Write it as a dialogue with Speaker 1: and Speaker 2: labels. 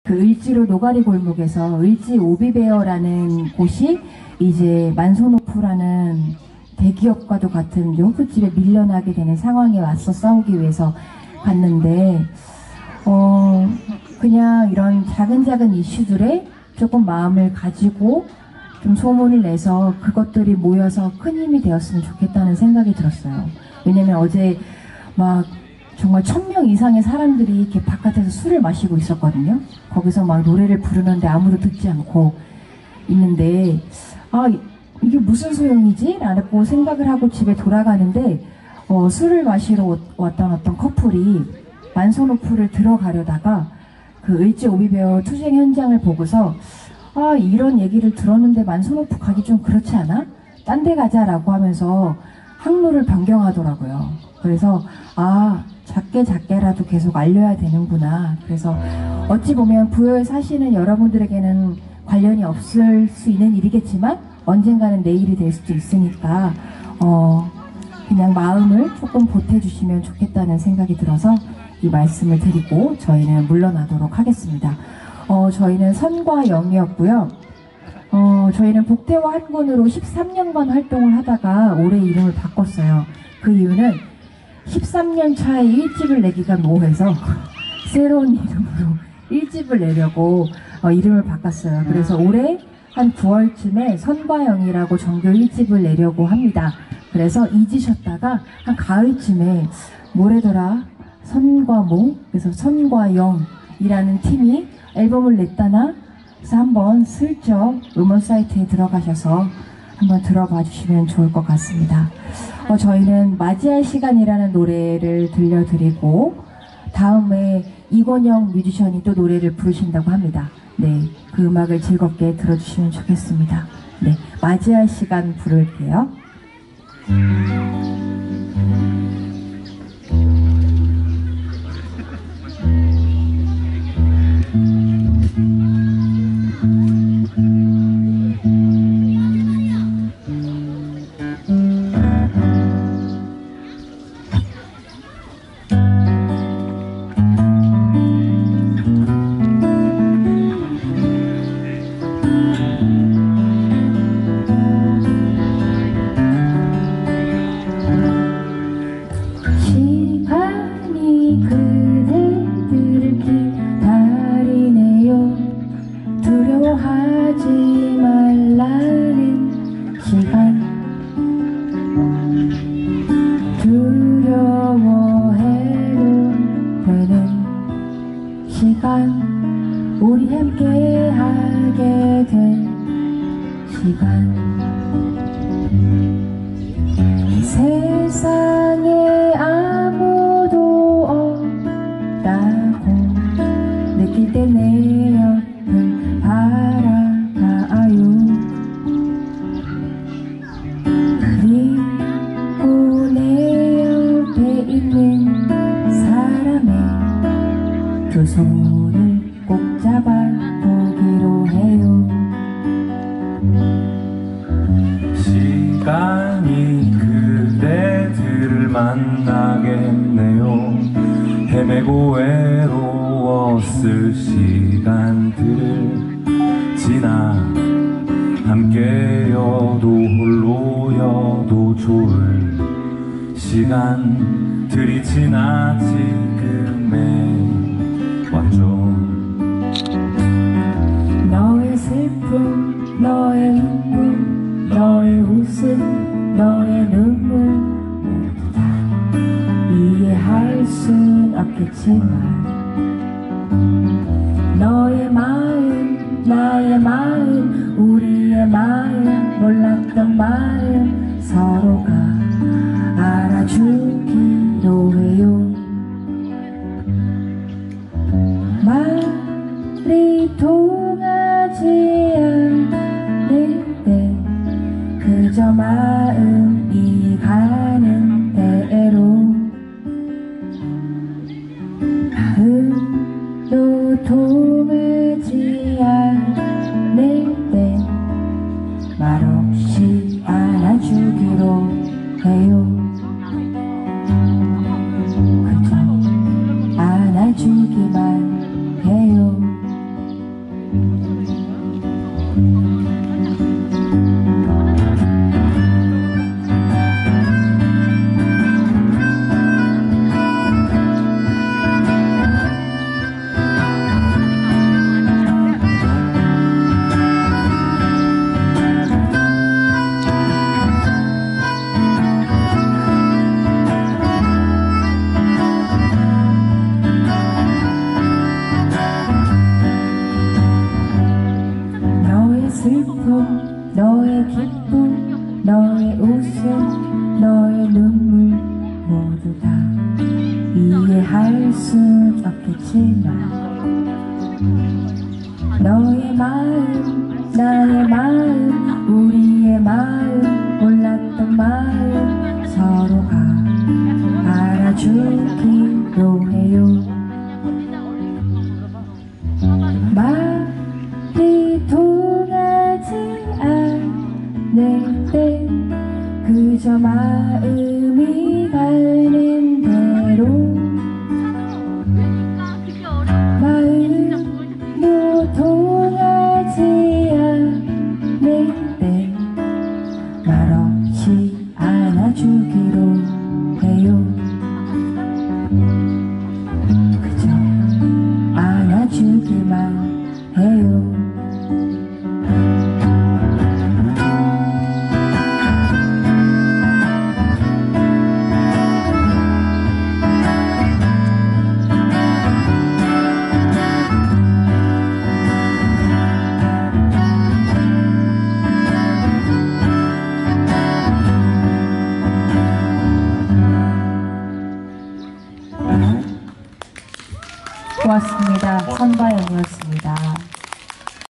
Speaker 1: 그 을지로 노가리 골목에서 을지 오비베어라는 곳이 이제 만소노프라는 대기업과도 같은 호프집에 밀려나게 되는 상황에 맞서 싸우기 위해서 갔는데 그냥 이런 작은 이슈들에 조금 마음을 가지고 좀 소문을 내서 그것들이 모여서 큰 힘이 되었으면 좋겠다는 생각이 들었어요. 왜냐면 어제 막 정말 1000명 이상의 사람들이 이렇게 바깥에서 술을 마시고 있었거든요. 거기서 막 노래를 부르는데 아무도 듣지 않고 있는데 이게 무슨 소용이지? 라고 생각을 하고 집에 돌아가는데 술을 마시러 왔던 어떤 커플이 만소노프를 들어가려다가 그 을지 오비베어 투쟁 현장을 보고서 이런 얘기를 들었는데 만소노프 가기 좀 그렇지 않아? 딴 데 가자라고 하면서 항로를 변경하더라고요. 그래서 작게라도 계속 알려야 되는구나. 그래서 어찌 보면 부여에 사시는 여러분들에게는 관련이 없을 수 있는 일이겠지만 언젠가는 내일이 될 수도 있으니까 그냥 마음을 조금 보태주시면 좋겠다는 생각이 들어서 이 말씀을 드리고 저희는 물러나도록 하겠습니다. 저희는 선과 영이었고요. 저희는 복태와 한군으로 13년간 활동을 하다가 올해 이름을 바꿨어요. 그 이유는 13년 차에 1집을 내기가 뭐해서 새로운 이름으로 1집을 내려고 이름을 바꿨어요. 그래서 올해 한 9월쯤에 선과 영이라고 정규 1집을 내려고 합니다. 그래서 잊으셨다가 한 가을쯤에 뭐래더라? 선과 모? 그래서 선과 영이라는 팀이 앨범을 냈다나? 그래서 한번 슬쩍 음원 사이트에 들어가셔서 한번 들어봐 주시면 좋을 것 같습니다. 저희는 맞이할 시간이라는 노래를 들려드리고 다음에 이권영 뮤지션이 또 노래를 부르신다고 합니다. 네, 그 음악을 즐겁게 들어주시면 좋겠습니다. 네, 맞이할 시간 부를게요. 우리 함께 하게 될 시간 세상에 아무도 없다고 느낄 때 내 옆을 바라봐요. 그리고 내 옆에 있는 사람의 두 손을 꼭 잡아보기로 해요.
Speaker 2: 시간이 그대들을 만나게 했네요. 헤매고 외로웠을 시간들을 지나 함께여도 홀로여도 좋을 시간들이 지나 지금의 왔죠.
Speaker 1: 너의 슬픔, 너의 기쁨, 너의 웃음, 너의 눈물 모두 다 이해할 순 없겠지만 너의 마음, 나의 마음, 우리의 마음, 몰랐던 마음 서로가 알아주기로 해요. 말이 통하지 않을 때 그저 마음이 가는 대로 마음도 통하지 않을 때 말없이 안아주기로 아픔, 너의 기쁨, 너의 웃음, 너의 눈물 모두 다 이해할 순 없겠지만 너의 마음, 나의 마음, 우리의 마음, 몰랐던 마음 서로가 알아주기로 해요. 말이 통하지 않을 땐 그저 마음